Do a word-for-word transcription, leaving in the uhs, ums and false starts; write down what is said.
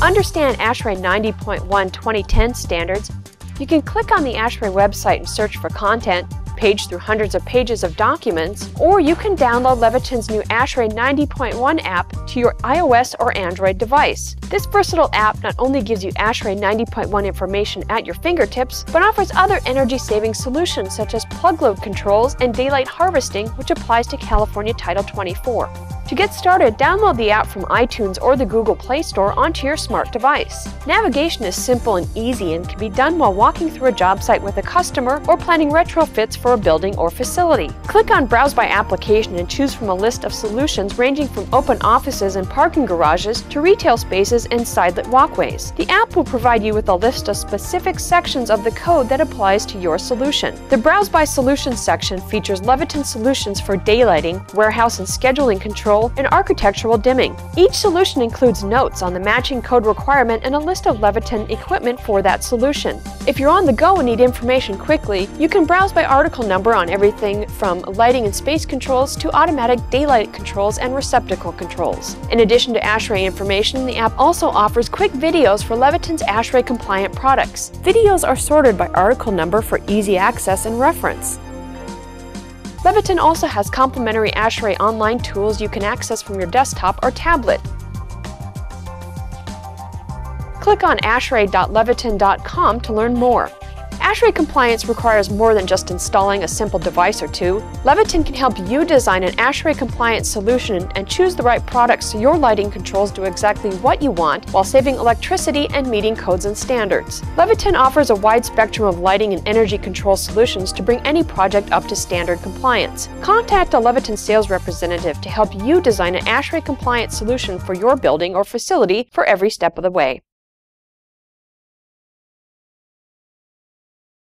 understand ASHRAE ninety point one twenty ten standards, you can click on the ASHRAE website and search for content, page through hundreds of pages of documents, or you can download Leviton's new ASHRAE ninety point one app to your iOS or Android device. This versatile app not only gives you ASHRAE ninety point one information at your fingertips, but offers other energy-saving solutions such as plug load controls and daylight harvesting, which applies to California Title twenty-four. To get started, download the app from iTunes or the Google Play Store onto your smart device. Navigation is simple and easy and can be done while walking through a job site with a customer or planning retrofits for a building or facility. Click on Browse by Application and choose from a list of solutions ranging from open offices and parking garages to retail spaces and side-lit walkways. The app will provide you with a list of specific sections of the code that applies to your solution. The Browse by Solutions section features Leviton solutions for daylighting, warehouse and scheduling control, and architectural dimming. Each solution includes notes on the matching code requirement and a list of Leviton equipment for that solution. If you're on the go and need information quickly, you can browse by article number on everything from lighting and space controls to automatic daylight controls and receptacle controls. In addition to ASHRAE information, the app also offers quick videos for Leviton's ASHRAE compliant products. Videos are sorted by article number for easy access and reference. Leviton also has complimentary ASHRAE online tools you can access from your desktop or tablet. Click on ashrae dot leviton dot com to learn more. ASHRAE compliance requires more than just installing a simple device or two. Leviton can help you design an ASHRAE compliant solution and choose the right products so your lighting controls do exactly what you want while saving electricity and meeting codes and standards. Leviton offers a wide spectrum of lighting and energy control solutions to bring any project up to standard compliance. Contact a Leviton sales representative to help you design an ASHRAE compliant solution for your building or facility for every step of the way.